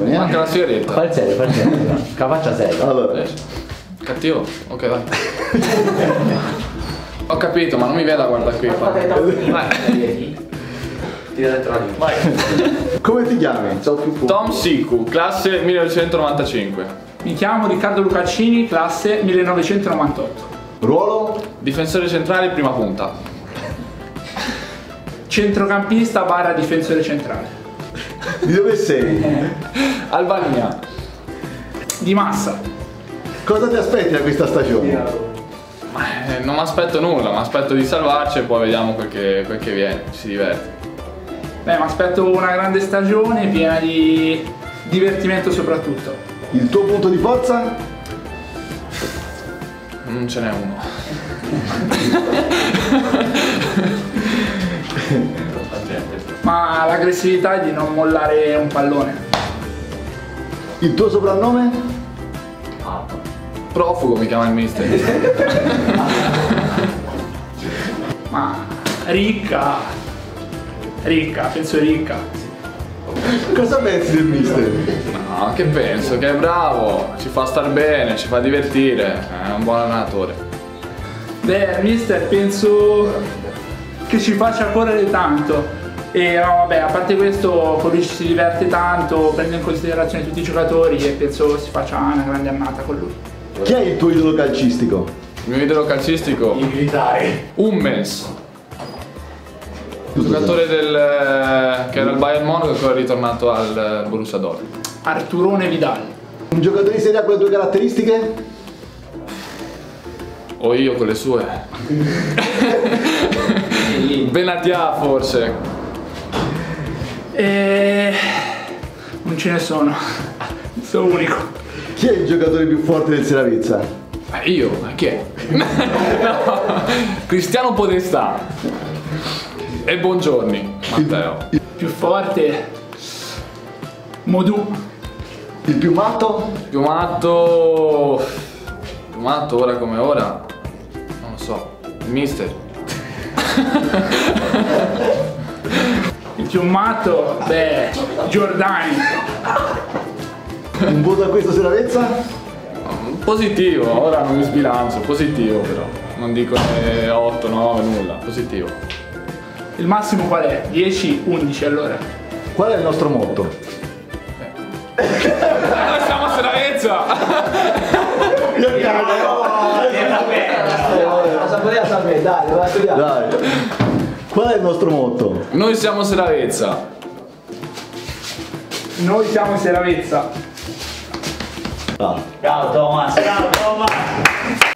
stagioni, Manca la sigaretta. Fai il serio, fai il serio. Che la faccia seria. Allora, Cattivo? Ok, vai. Ho capito, ma non mi veda guarda qui. Vai. Tira dentro la lingua. Vai. come ti chiami? Tom Siku, classe 1995. Mi chiamo Riccardo Lucaccini, classe 1998. Ruolo? Difensore centrale, prima punta. Centrocampista / difensore centrale. Di dove sei? Albania. Di Massa. Cosa ti aspetti da questa stagione? Non mi aspetto nulla, mi aspetto di salvarci e poi vediamo quel che viene, ci si diverte. Beh, mi aspetto una grande stagione piena di divertimento soprattutto. Il tuo punto di forza? Non ce n'è uno. Ma l'aggressività è di non mollare un pallone. Il tuo soprannome? Profugo mi chiama il mister. Ma ricca, penso ricca. Cosa pensi del mister? No, che penso? Che è bravo, ci fa star bene, ci fa divertire, è un buon allenatore. Beh, mister, penso che ci faccia correre tanto. E no, vabbè, a parte questo, con lui ci si diverte tanto, prende in considerazione tutti i giocatori e penso si faccia una grande annata con lui. Chi è il tuo idolo calcistico? Il mio idolo calcistico? Il militare. Hummels. Giocatore che era al Bayern Monaco e poi è ritornato al Borussia Dortmund. Arturone Vidal. Un giocatore di Serie A con le tue caratteristiche? O io con le sue. Benatia forse. Non ce ne sono. Sono unico. Chi è il giocatore più forte del Seravezza? Io? Chi è? No. Cristiano Podestà. E buongiorni, Matteo. Il Più forte. Modù. più matto? Più matto ora come ora? Non lo so. Il mister. Il più matto, beh, Giordani. Un voto a questo Seravezza? Positivo, ora non mi sbilancio, positivo però. Non dico 8, 9, nulla, positivo. Il massimo qual è? 10, 11 allora. Qual è il nostro motto? Noi siamo a Seravezza! Dai. Qual è il nostro motto? Noi siamo Seravezza. Noi siamo in Seravezza. Ah. Ciao Thomas, ciao.